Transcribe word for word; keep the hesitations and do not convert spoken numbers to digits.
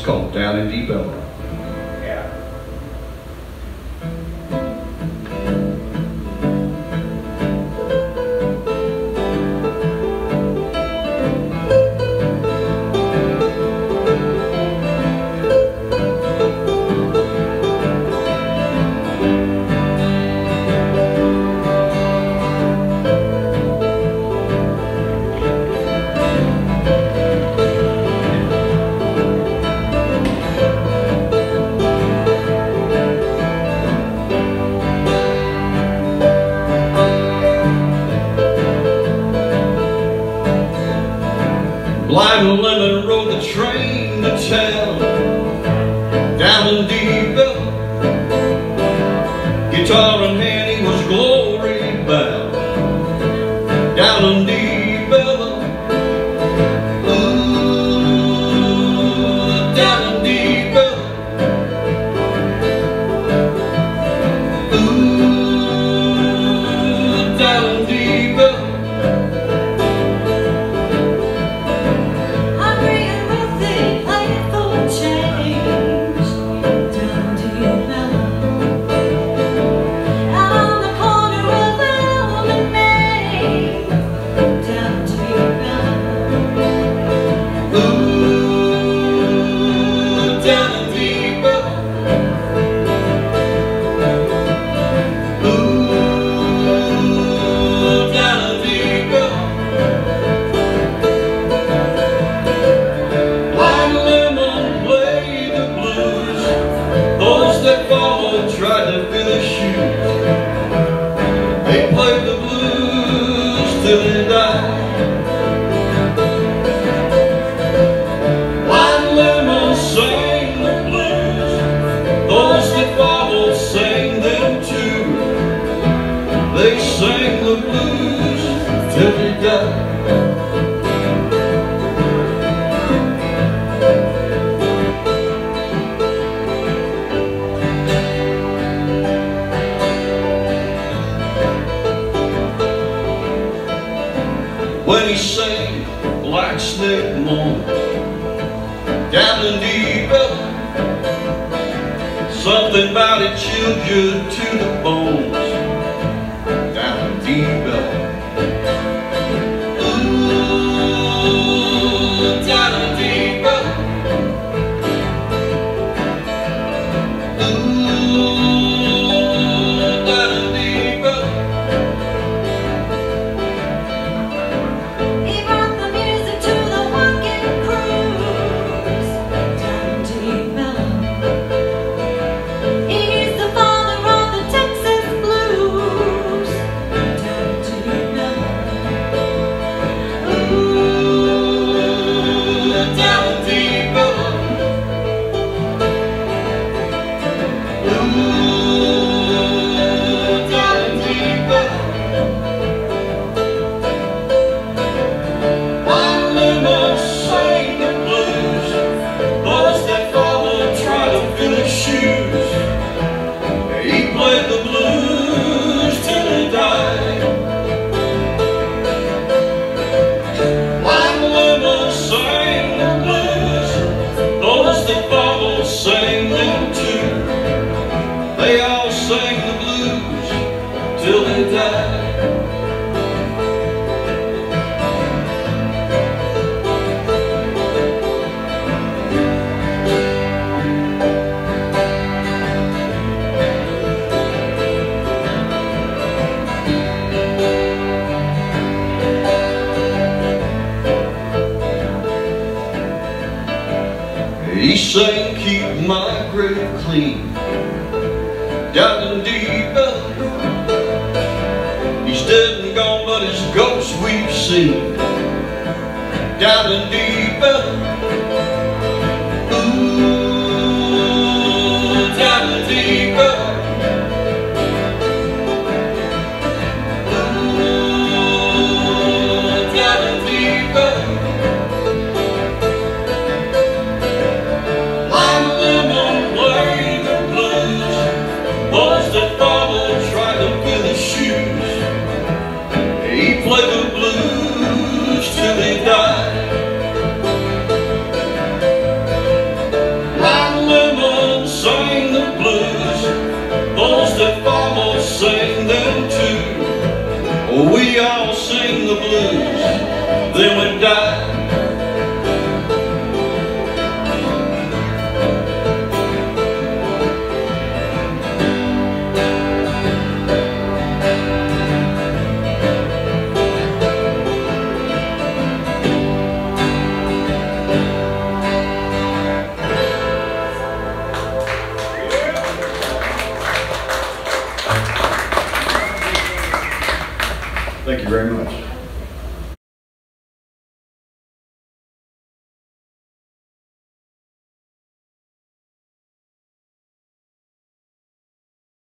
called Down in Deep Ellum. Blind Lemon rode the train to town, down in Deep Ellum. Guitar in hand, he was glory bound, down in Deep Ellum. Ooh, down in Deep Ellum. Ooh, down in Deep Ellum. Tried to fill his shoes. They played the blues till they died. Blind Lemon sang the blues. Those that followed sang them too. They sang the blues till they died. When he sang Black Snake Moan, down in Deep Ellum, something about it chilled you to the bones, down in Deep Ellum. Ooh, down in Deep Ellum. Ooh, down in Deep Ellum. Sang them too. They all sang the blues till they died. He sang, keep my grave clean, down in Deep Ellum. He's dead and gone, but his ghost we've seen, down in Deep Ellum. Ooh, down in Deep Ellum. Ooh, down in Deep Ellum. He played the blues till he died. Thank you very much.